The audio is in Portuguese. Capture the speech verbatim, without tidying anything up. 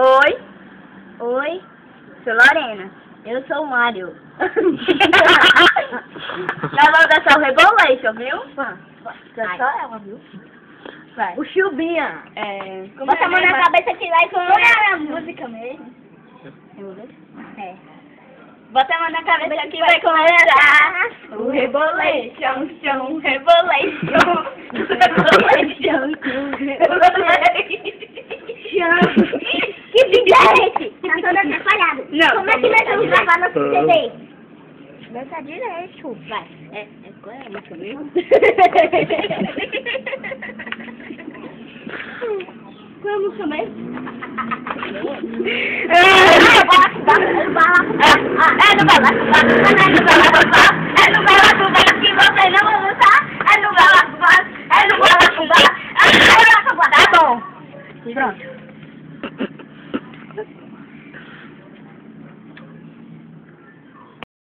Oi. Oi, Sou Lorena. eu sou o Mário. Nós vamos dançar o Rebolation, viu? É só ela, viu? Vai. O Chubinha. É... Bota a mão na cabeça que vai com a música mesmo. É. Bota a mão na cabeça que vai começar o Rebolation, chão, Rebolation. Rebolation, Que vídeo é esse? Tá todo atrapalhado. Não, Como é que nós vamos gravar nosso C D? Dança direito. Vai. É, é qual é a música mesmo? Qual é a música mesmo? É no balacubá, é no balacubá, é no balacubá que você não vai dançar, é no balacubá, é no balacubá, é no balacubá. Tá bom. Pronto.